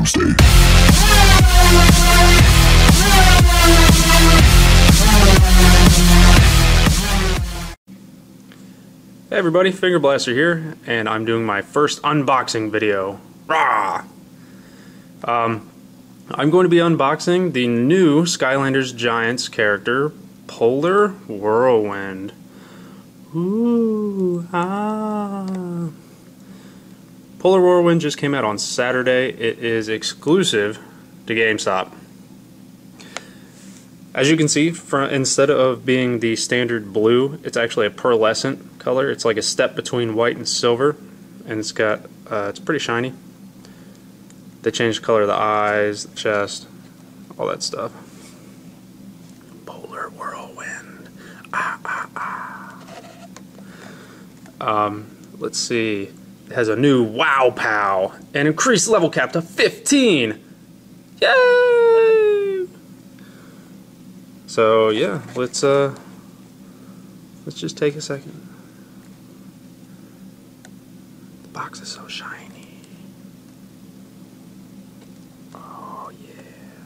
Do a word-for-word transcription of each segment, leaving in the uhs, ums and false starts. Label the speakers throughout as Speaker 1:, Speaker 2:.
Speaker 1: Doomsday.
Speaker 2: Hey everybody, Finger Blaster here, and I'm doing my first unboxing video. Rah! Um, I'm going to be unboxing the new Skylanders Giants character, Polar Whirlwind. Ooh, ah. Polar Whirlwind just came out on Saturday. It is exclusive to GameStop. As you can see, for, instead of being the standard blue, it's actually a pearlescent color. It's like a step between white and silver, and it's got uh, it's pretty shiny. They changed the color of the eyes, the chest, all that stuff. Polar Whirlwind. Ah ah ah. Um, let's see. It has a new Wow Pow and increased level cap to fifteen. Yay! So yeah, let's uh, let's just take a second. The box is so shiny. Oh yeah.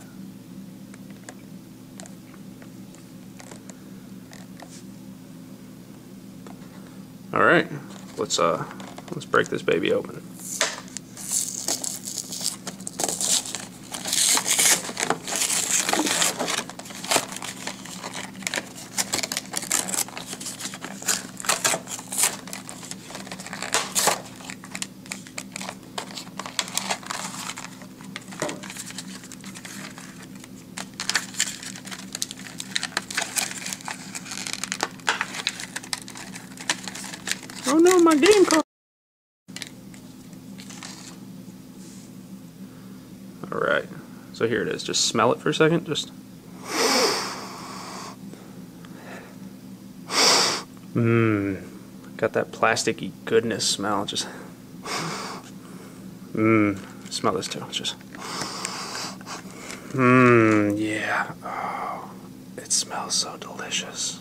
Speaker 2: All right, let's uh, let's break this baby open. Oh no, my game card! Alright, so here it is. Just smell it for a second. Just. Mmm. Got that plasticky goodness smell. Just. Mmm. Smell this too. Just. Mmm. Yeah. Oh. It smells so delicious.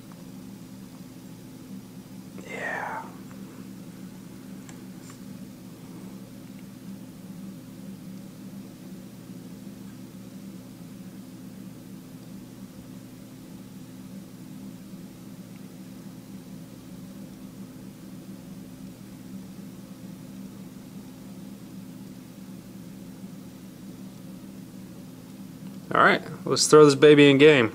Speaker 2: Yeah. Alright, let's throw this baby in game.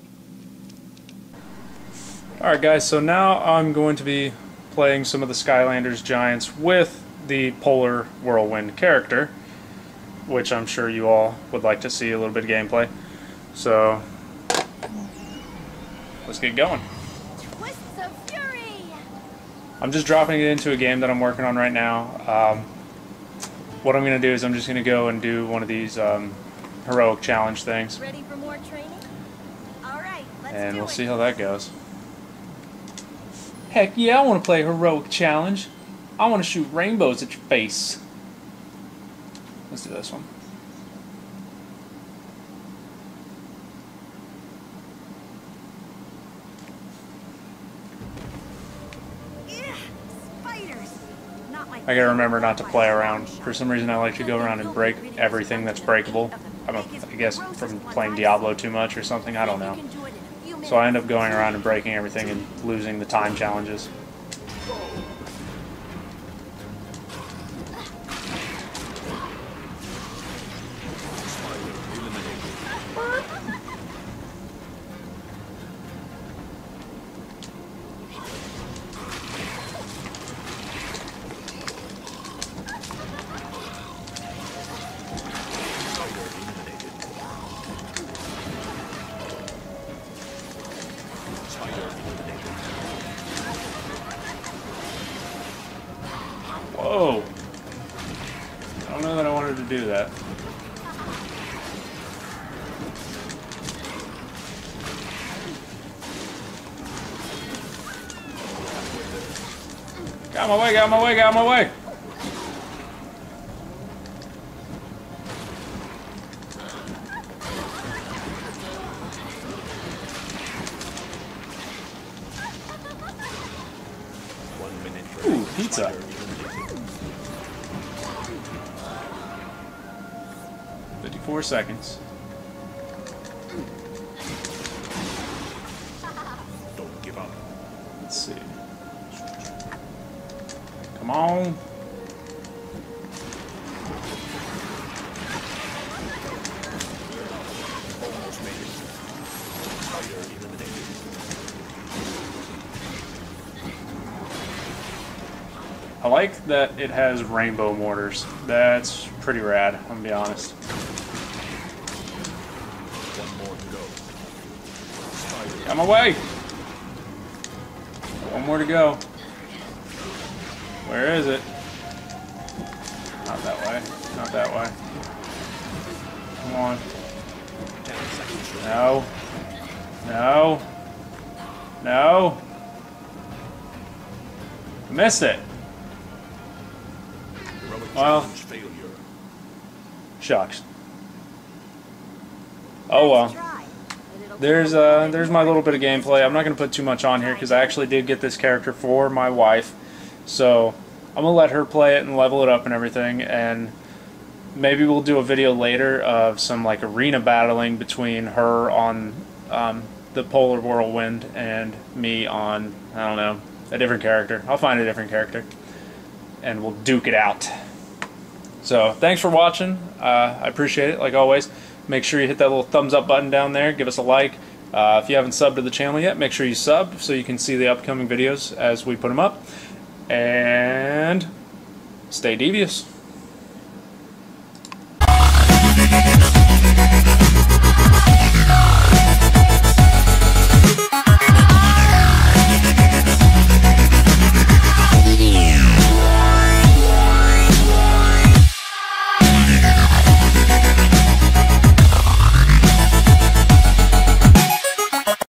Speaker 2: Alright guys, so now I'm going to be playing some of the Skylanders Giants with the Polar Whirlwind character, which I'm sure you all would like to see a little bit of gameplay. So, let's get going.
Speaker 3: Twists of Fury.
Speaker 2: I'm just dropping it into a game that I'm working on right now. Um, what I'm going to do is I'm just going to go and do one of these um, heroic challenge things.
Speaker 3: Ready for more training? All right, let's
Speaker 2: And
Speaker 3: do
Speaker 2: we'll
Speaker 3: it.
Speaker 2: see how that goes. Heck yeah, I want to play heroic challenge. I want to shoot rainbows at your face. Let's do this one.
Speaker 3: Ugh, spiders. Not my
Speaker 2: I gotta remember not to play around. For some reason I like to go around and break everything that's breakable. I, don't, I guess from playing Diablo too much or something, I don't know. So I end up going around and breaking everything and losing the time challenges. Whoa! I don't know that I wanted to do that. Got my way, got my way, got my way! Ooh, pizza. fifty-four seconds.
Speaker 1: Don't give up.
Speaker 2: Let's see. Come on.
Speaker 1: Almost made it. Spider eliminated.
Speaker 2: I like that it has rainbow mortars. That's pretty rad, I'm gonna be honest.
Speaker 1: One more to go. Spider.
Speaker 2: Come away! One more to go. Where is it? Not that way. Not that way. Come on.
Speaker 1: Ten seconds left.
Speaker 2: No. No. No. Missed it.
Speaker 1: Heroic
Speaker 2: Well.
Speaker 1: challenge failure.
Speaker 2: Shucks. Oh well.
Speaker 3: Nice try, but it'll
Speaker 2: There's
Speaker 3: take a
Speaker 2: uh
Speaker 3: while
Speaker 2: there's
Speaker 3: to
Speaker 2: my
Speaker 3: work.
Speaker 2: little bit of gameplay. I'm not gonna put too much on here because I actually did get this character for my wife, so I'm gonna let her play it and level it up and everything, and maybe we'll do a video later of some like arena battling between her on um, the Polar Whirlwind and me on, I don't know, a different character. I'll find a different character and we'll duke it out. So thanks for watching. Uh, I appreciate it like always. Make sure you hit that little thumbs up button down there. Give us a like. Uh, if you haven't subbed to the channel yet, make sure you sub so you can see the upcoming videos as we put them up. And stay devious.